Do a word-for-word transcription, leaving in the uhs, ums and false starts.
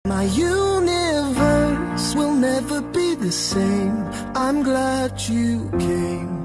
My universe will never be the same. I'm glad you came.